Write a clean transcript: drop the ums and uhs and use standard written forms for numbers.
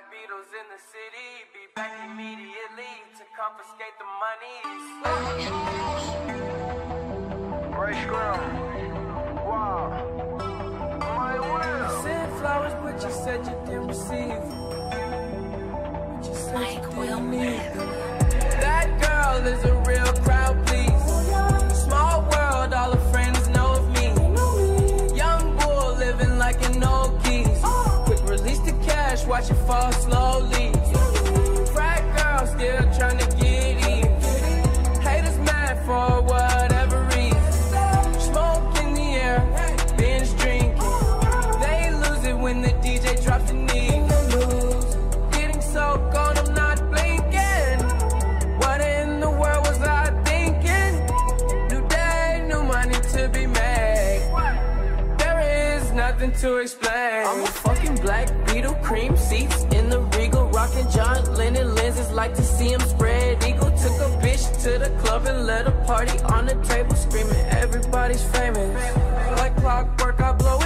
Beatles in the city, be back immediately to confiscate the monies. Ray Scrum. Wow. My will. Sent flowers, but you said you didn't receive. But you said you didn't need. That girl is a real crowd, please. Small world, all her friends know of me. Young bull living like an old geese. Quick release the cash, watch it fall slowly. Frat girl still trying to get in. Haters mad for whatever reason. Smoke in the air, binge drinking. They lose it when the DJ drops the knee. Getting so gone, I'm not blinking. What in the world was I thinking? New day, new money to be made. There is nothing to explain. I'm a fucking black Beetle, cream seats in the Regal, rocking John Lennon lenses, like to see him spread eagle. Took a bitch to the club and let a party on the table, screaming everybody's famous. Like clockwork, I blow